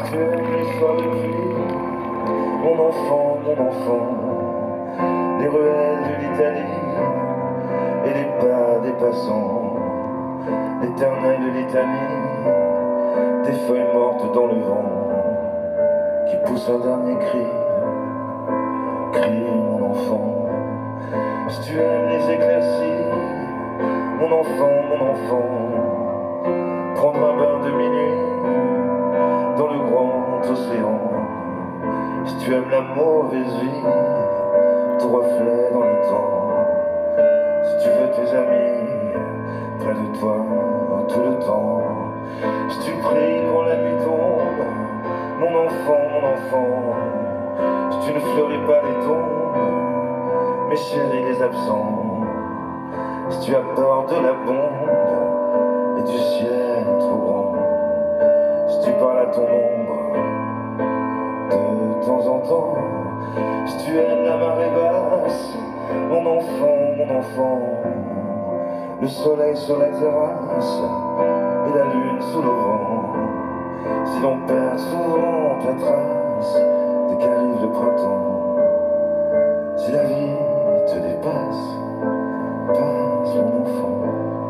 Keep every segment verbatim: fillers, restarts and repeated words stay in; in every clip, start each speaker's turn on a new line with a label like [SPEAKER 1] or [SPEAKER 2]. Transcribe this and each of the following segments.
[SPEAKER 1] tu aimes les soirs de pluie, mon enfant, mon enfant, les ruelles de l'Italie et les pas des passants, l'éternel de litanie, des feuilles mortes dans le vent, qui poussent un dernier cri, crie mon enfant. Si tu aimes les éclaircies, mon enfant, mon enfant, prendre un bain de minuit dans le grand océan. Si tu aimes la mauvaise vie, ton reflet dans le temps. Si tu veux tes amis près de toi tout le temps. Si tu pries quand la nuit tombe, mon enfant, mon enfant, si tu ne fleuris pas les tombes, mais chéris les absents. Si tu as peur de la bombe et du ciel trop grand, si tu parles à ton ombre de temps en temps, si tu aimes la marée basse, mon enfant, mon enfant, le soleil sur la terrasse et la lune sous le vent, si l'on perd souvent la trace dès qu'arrive le printemps, si la vie te dépasse, passe mon enfant.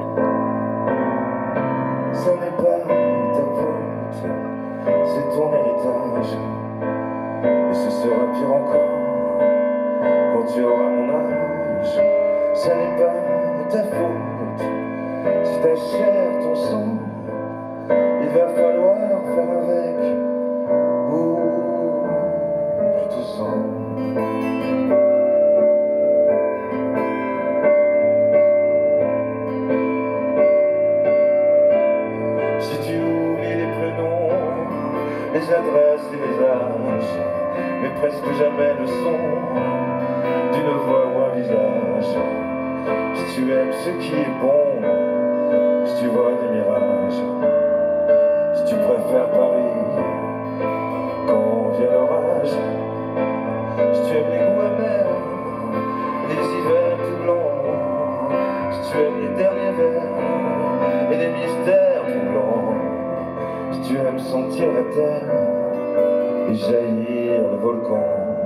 [SPEAKER 1] Ça n'est pas ta faute, c'est ton héritage, et ce sera pire encore quand tu auras mon âge. Ça n'est pas ta faute, si ta chair, ton sang, il va falloir faire avec, ou tu te sens. Si tu oublies les prénoms, les adresses et les âges, mais presque jamais le son d'une voix ou un visage. Si tu aimes ce qui est bon, si tu vois des mirages, si tu préfères Paris quand vient l'orage, si tu aimes les goûts amers, les hivers tout blancs, si tu aimes les derniers vers et les mystères tout blancs, si tu aimes sentir la terre et jaillir le volcan.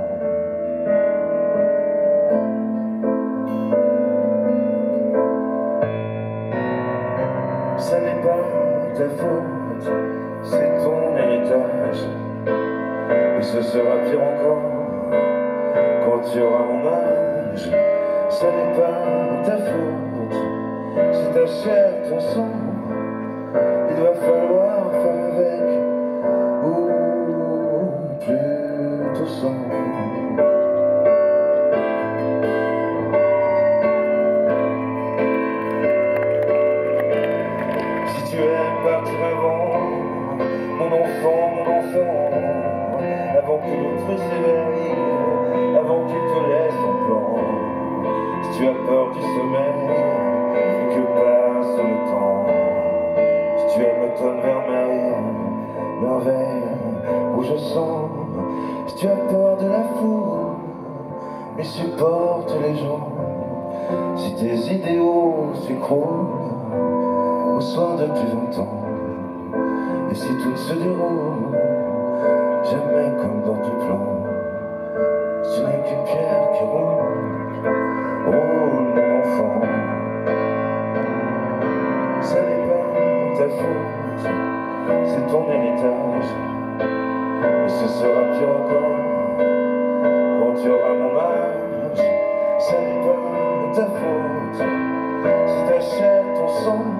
[SPEAKER 1] Ça n'est pas ta faute, c'est ton héritage, et ce sera pire encore quand tu auras mon âge. Ça n'est pas ta faute, c'est ta chair, ton sang, il va falloir faire avec, ou plutôt sans. Si tu aimes partir avant, mon enfant, mon enfant, avant que l'autre s'éveille, avant qu'il te laisse ton plan, si tu as peur du sommeil et que passe le temps, si tu aimes l'automne vermeil, merveille où je sens, si tu as peur de la foule, mais supporte les gens, si tes idéaux s'écroulent au soir depuis vingt ans, et si tout se déroule jamais comme dans du plan, ce n'est qu'une pierre qui roule, roule mon enfant. Ça n'est pas ta faute, c'est ton héritage, et ce sera pire encore quand tu auras mon âge. Ça n'est pas ta faute, c'est ta chair, ton sang,